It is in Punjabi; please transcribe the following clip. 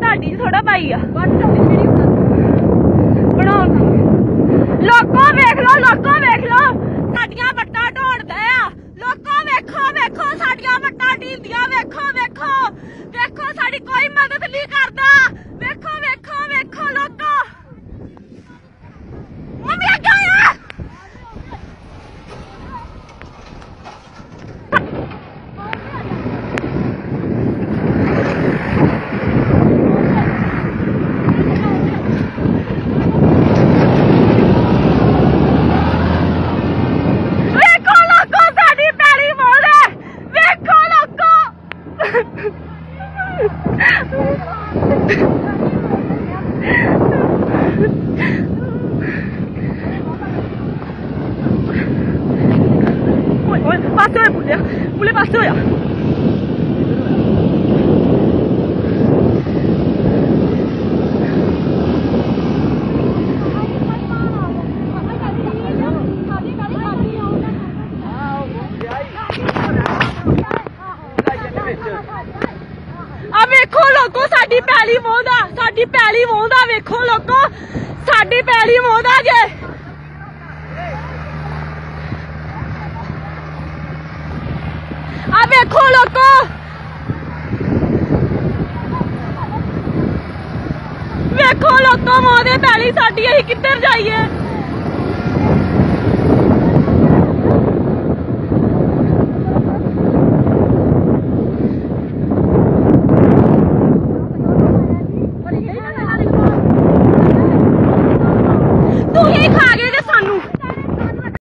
ਤੁਹਾਡੀ ਥੋੜਾ ਪਾਈ ਆ ਬਣਾਉਣ ਲੋਕੋ ਵੇਖ ਲੋ ਸਾਡੀਆਂ ਵੱਟਾਂ ਢੋਣਦੇ ਆ ਲੋਕੋ ਵੇਖੋ ਸਾਡੀਆਂ ਵੱਟਾਂ ਢੀਂਦੀਆਂ ਵੇਖੋ ਸਾਡੀ ਕੋਈ ਮਦਦ ਨਹੀਂ ਕਰਦਾ ਵੇਖੋ ਲੋਕੋ ਮੰਮੀ ਆ ਗਿਆ पास हो पुले पास हो वेखो लोगो साडी पैली मोहदा वेखो लोगो साडी पैली मोहदा जे वेखो लोगो मोहदे पैली साडी असीं किधर जाइए तू ही खा गए